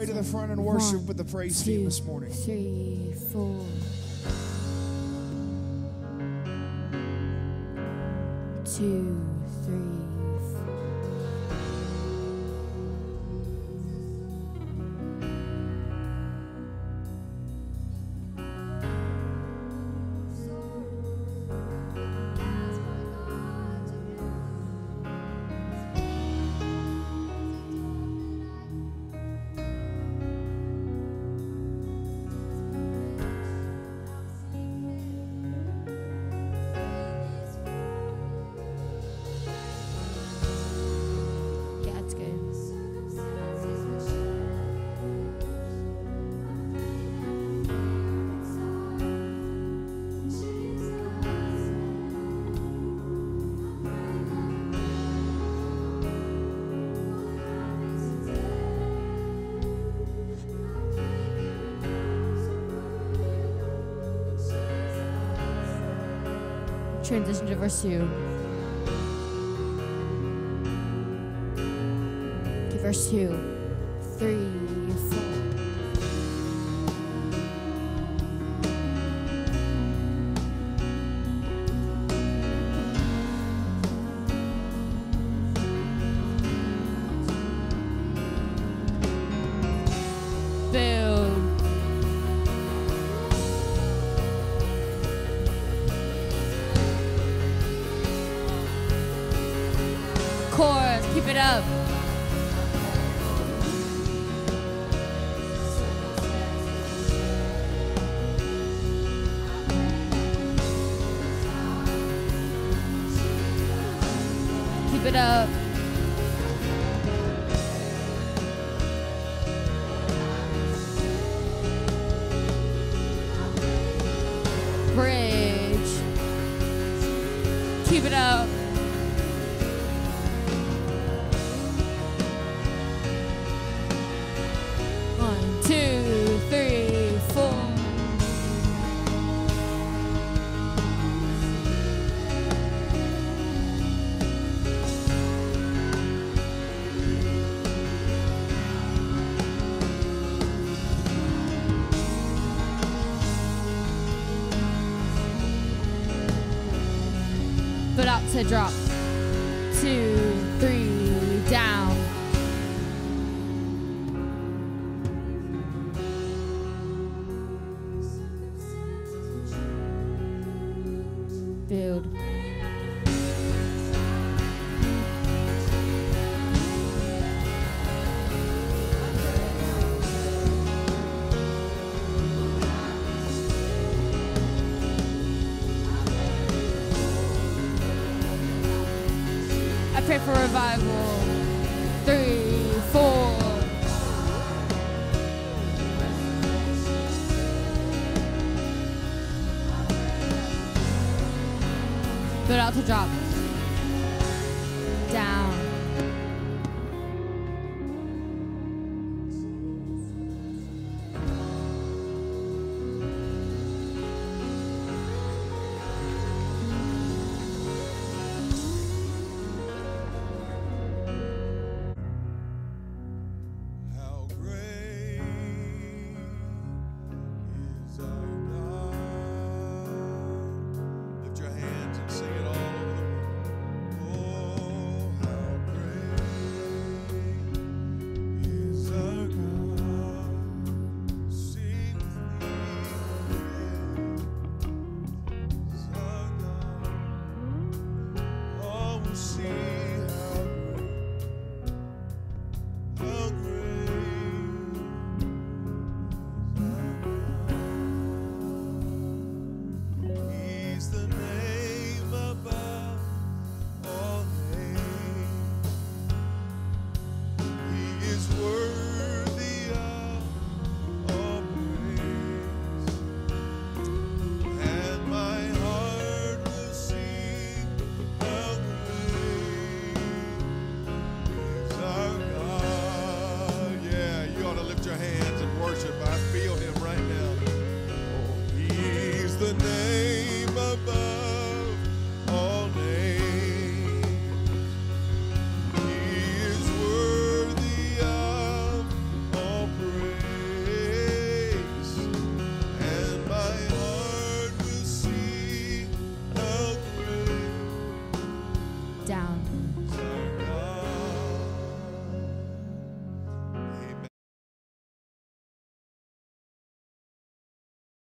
To the front and worship with the praise team this morning. 3, 4. 2, 3, 4. Transition to verse 2. To verse 2, 3, 4. Keep it up. Keep it up. Bridge. Keep it up. Foot out to drop. 2, 3, down. Build. Pray for revival. 3, 4. Put out to drop. Down. down.